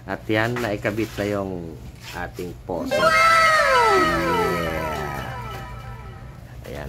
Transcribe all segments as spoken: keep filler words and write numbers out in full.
At yan, naikabit na yung ating poso. Yeah. Ayan.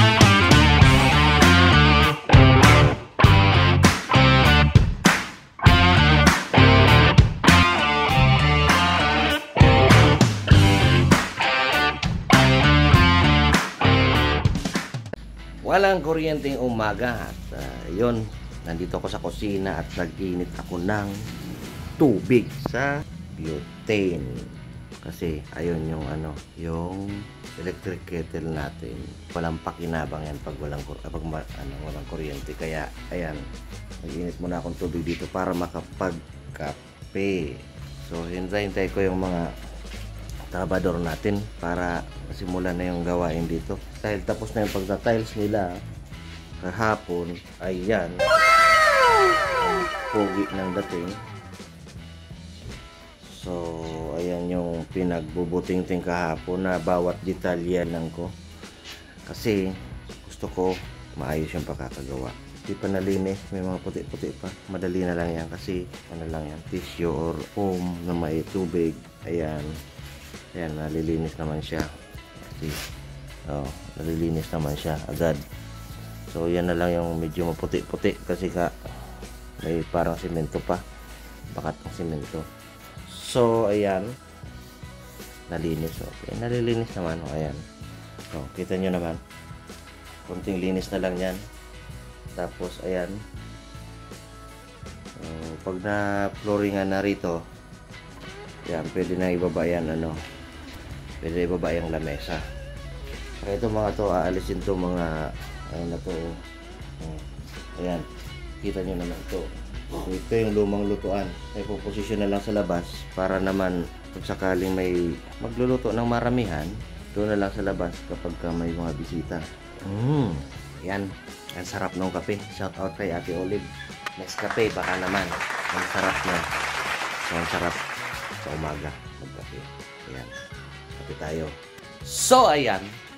Walang kuryenteng umaga at uh, yun, nandito ako sa kusina at nag-init ako ng tubig sa butane kasi ayun yung ano, yung electric kettle natin, walang pakinabang yan pag walang pag ano, walang kuryente. Kaya ayan, nag-init muna akong tubig dito para makapagkape. So hintay-hintay ko yung mga trabador natin para simulan na yung gawain dito dahil tapos na yung pagta-tiles nila kahapon. Ayan, pogi ng dating. So ayan yung pinagbubuting-ting kahapon na bawat detalye lang ko kasi gusto ko maayos yung pagkakagawa. Di pa nalinis, may mga puti-puti pa, madali na lang yan kasi ano lang yan, tissue or foam na may tubig. Ayan, ayan, nalilinis naman siya kasi oh, nalilinis naman siya agad. So yan na lang yung medyo maputi-puti kasi ka may parang simento pa, bakat ng simento. So ayan, nalinis. Okay, nalilinis naman. O, ayan, o, kita nyo naman, konting linis na lang yan. Tapos ayan, o, pag na flooringan na rito, yan, pwede na ibaba yan, ano, pwede na ibaba yung lamesa. Kaya ito mga to, aalisin to mga ayun na to. O, ayan, kita nyo naman to. So, ito yung lumang lutuan. May puposisyon na lang sa labas para naman kung sakaling may magluluto ng maramihan, doon na lang sa labas kapag ka may mga bisita. Mm. Yan, ang sarap ng kape. Shout out kay Ate Olive. Next kape baka naman. Ang sarap na. So, ang sarap sa umaga magkape. Ayan, kape tayo. So ayan,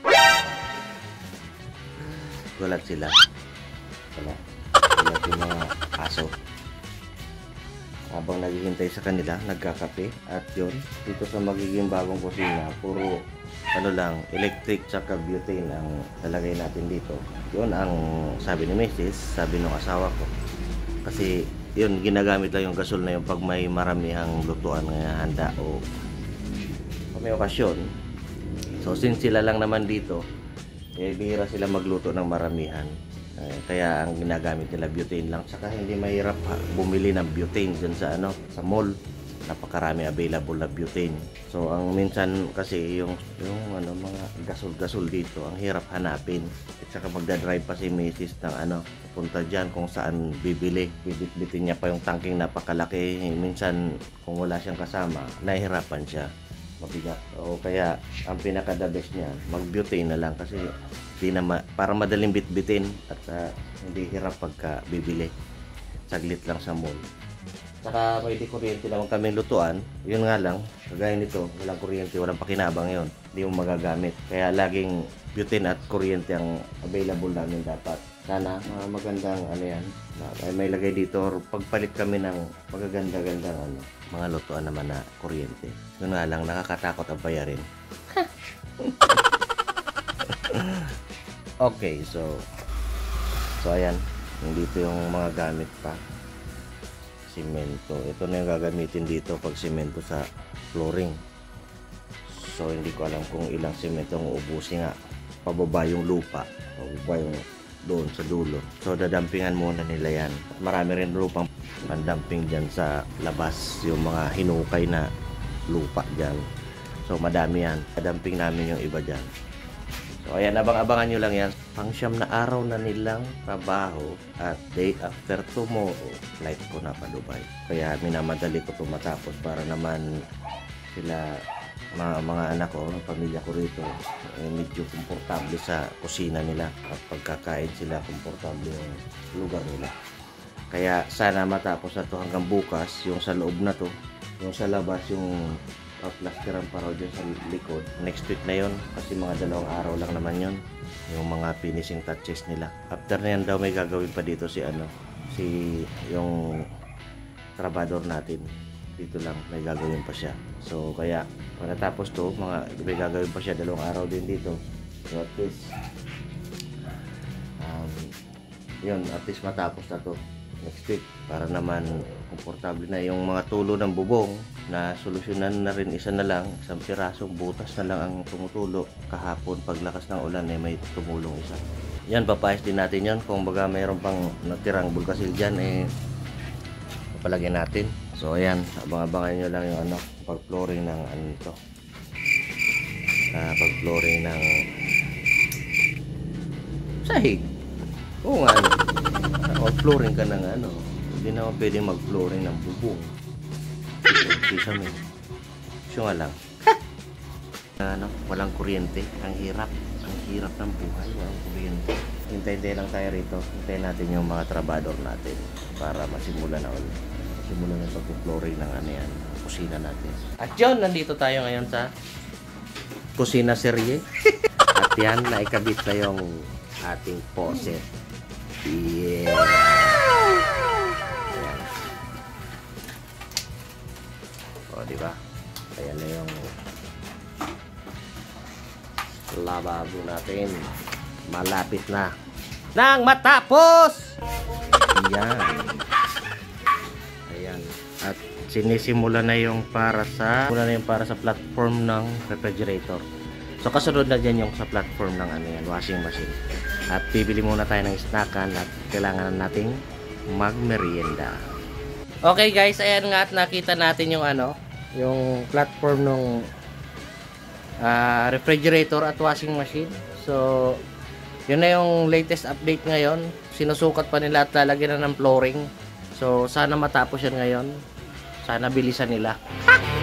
gulat sila. Wala. Gulat yung mga aso habang naghihintay sa kanila, nagkakape. At yun, dito sa magiging bagong kusina, puro ano lang, electric tsaka butane ang lalagay natin dito. Yun ang sabi ni Missus, sabi ng asawa ko, kasi yun, ginagamit lang yung gasol na yung pag may maramihang lutuan nga handa o pag may okasyon. So since sila lang naman dito, eh bihira sila magluto ng maramihan. Eh, kaya ang ginagamit nila butane lang, saka hindi mahirap ha, bumili ng butane dyan sa ano, sa mall. Napakarami available na butane. So ang minsan kasi yung yung ano, mga gasol-gasol dito, ang hirap hanapin. At saka magda-drive pa si Missus ng ano, punta diyan kung saan bibili. Bibit-bitin niya pa yung tangking napakalaki. Minsan kung wala siyang kasama, nahihirapan siya. Mabigat. O kaya ang pinaka-the best niya, mag-butane na lang kasi di na ma para madaling bitbitin at uh, hindi hirap pagka bibili. Saglit lang sa mall. Saka may di kuryente naman kaming lutuan. Yun nga lang, kagaya nito, walang kuryente, walang pakinabang yun. Hindi mo magagamit. Kaya laging butane at kuryente ang available namin dapat. Sana uh, magandang ano yan, may, may lagay dito or pagpalit kami ng magaganda-gandang ano, mga lutuan naman na kuryente. Yun nga lang, nakakatakot ang bayarin. Okay, so so ayan, dito yung mga gamit pa. Simento, ito na yung gagamitin dito pag simento sa flooring. So hindi ko alam kung ilang simento ang uubusin nga. Pababa yung lupa, pababa yung doon sa dulo. So dadampingan muna nila yan. At marami rin lupang pandamping dyan sa labas, yung mga hinukay na lupa dyan. So madami yan, dadamping namin yung iba dyan. So ayan, abang-abangan nyo lang yan. Pangsyam na araw na nilang trabaho at day after tomorrow, flight ko na pa Dubai. Kaya minamadali ko ito matapos para naman sila, mga, mga anak ko, pamilya ko rito, eh, medyo komportable sa kusina nila. At pagkakain sila, komportable yung lugar nila. Kaya sana matapos na to hanggang bukas, yung sa loob na to. Yung sa labas, yung plasteran pa raw dyan sa likod. Next week na yon kasi mga dalawang araw lang naman yon yung mga finishing touches nila. After na yan daw may gagawin pa dito si ano, si yung trabador natin. dito lang may gagawin pa siya. So kaya pagkatapos to, mga may gagawin pa siya dalawang araw din dito. So at least um, yun, at least matapos na to next week para naman komportable na yung mga tulo ng bubong na solusyonan na rin. Isa na lang, isang pirasong butas na lang ang tumutulo. Kahapon paglakas ng ulan eh may tumulong isa. Yan, papayos din natin yan. Kung baga mayroon pang natirang bulkasil dyan eh papalagyan natin. So ayan, abang-abangan nyo lang yung ano, pag-flooring ng ano ito, uh, pag-flooring ng sahig. Oo nga, mag-flooring ka ng ano, hindi naman pwede mag-flooring ng bubong. Sisame. Siya nga lang. ano, walang kuryente. Ang hirap. Ang hirap ng buhay. Walang kuryente. Hintay-hintay lang tayo rito. Hintayin natin yung mga trabador natin para masimulan na ulit. Masimulan na pag-flooring ng ano yan, kusina natin. At yun, nandito tayo ngayon sa kusina serye. At yan, naikabit na yung ating faucet. Yeah. Ayan. O, diba? Ayan na yung lababo natin. Malapit na nang matapos! Ayan. Ayan. At sinisimula na yung para sa simula na yung para sa platform ng refrigerator. So, kasunod na dyan yung sa platform ng ano yan, washing machine. At bibili muna tayo ng snackan at kailangan nating magmerienda. Okay guys, ayan nga at nakita natin yung ano, yung platform ng uh, refrigerator at washing machine. So, yun na yung latest update ngayon. Sinusukat pa nila at lalagyan na ng flooring. So, sana matapos yan ngayon. Sana bilisan nila.